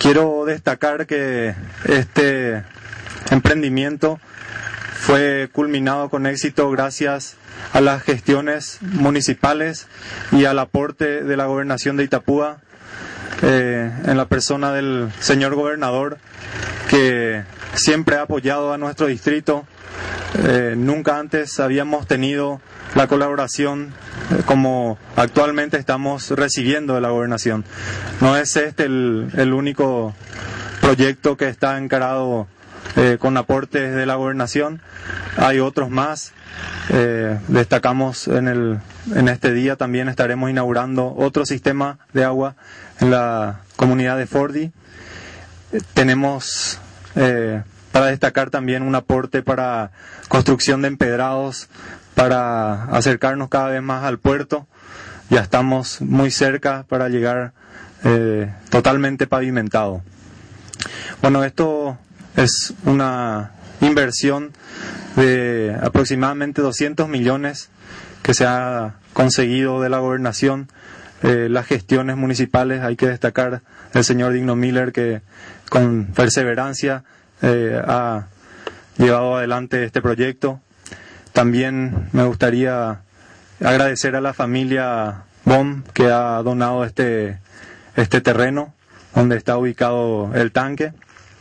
Quiero destacar que este emprendimiento fue culminado con éxito gracias a las gestiones municipales y al aporte de la Gobernación de Itapúa, en la persona del señor gobernador, que siempre ha apoyado a nuestro distrito. Nunca antes habíamos tenido la colaboración como actualmente estamos recibiendo de la gobernación. No es este el único proyecto que está encarado con aportes de la gobernación. Hay otros más. Destacamos en este día también estaremos inaugurando otro sistema de agua en la comunidad de Fordy. Tenemos para destacar también un aporte para construcción de empedrados para acercarnos cada vez más al puerto. Ya estamos muy cerca para llegar totalmente pavimentado. Bueno, esto es una inversión de aproximadamente 200 millones que se ha conseguido de la gobernación. Las gestiones municipales, hay que destacar el señor Digno Miller, que con perseverancia ha llevado adelante este proyecto. También me gustaría agradecer a la familia BOM que ha donado este terreno donde está ubicado el tanque.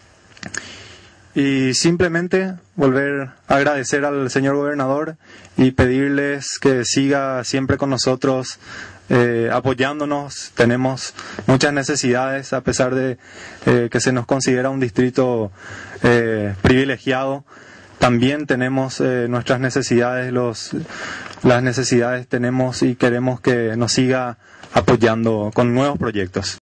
Y simplemente volver a agradecer al señor gobernador y pedirles que siga siempre con nosotros, apoyándonos. Tenemos muchas necesidades, a pesar de que se nos considera un distrito privilegiado. También tenemos nuestras necesidades, las necesidades tenemos y queremos que nos siga apoyando con nuevos proyectos.